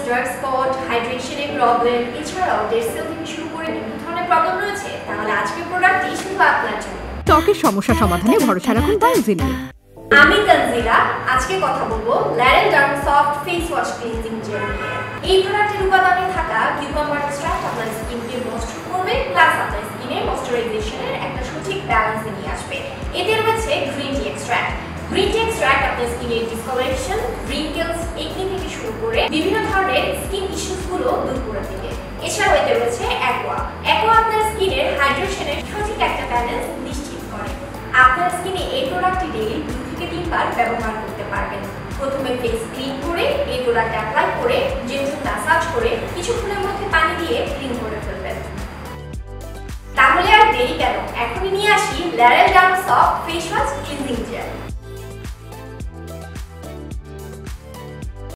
Dark spot, হাইড্রেশনের problem, এছাড়াও dead cell থেকে শুরু করে বিভিন্ন ধরনের প্রবলেম রয়েছে, তাহলে আজকের প্রোডাক্টটি শুধু আপনার জন্য। ত্বকের সমস্যা সমাধানে ভরসা রাখুন Bio-Xin। আমি তানজিলা, আজকে কথা বলবো Larel Dermosoft face wash cleansing gel নিয়ে। এই প্রোডাক্টের উপাদানে থাকা কিউকাম্বার এক্সট্রাক্ট আপনার স্কিনকে ময়েশ্চার করবে, প্লাস আপনার স্কিনের ময়েশ্চারাইজেশনের একটা সঠিক ব্যালেন্স নিয়ে আসবে। এতে রয়েছে green tea extract. Green tea extract আপনার স্কিনের ডিসকলারেশন, রিঙ্কেলস, একনি থেকে শুরু করে বিভিন্ন ধরনের স্কিন ইস্যুসগুলো দূর করে দেবে। এছাড়াও এতে রয়েছে অ্যাকোয়া। অ্যাকোয়া আপনার স্কিনের হাইড্রেশনের সঠিক একটা ব্যালেন্স নিশ্চিত করে। আপনার স্কিনে এই প্রোডাক্টটি ডেইলি 2 থেকে 3 বার ব্যবহার করতে পারবেন। প্রথমে ফেস ক্লিন করে এই প্রোডাক্ট অ্যাপ্লাই করে জেন্টল ম্যাসাজ করে কিছুক্ষণের মধ্যে পানি দিয়ে ক্লিন করে ফেলবেন। তাহলে আর দেরি কেন, এখনই নিয়ে আসি Larel Dermosoft face wash cleansing jail.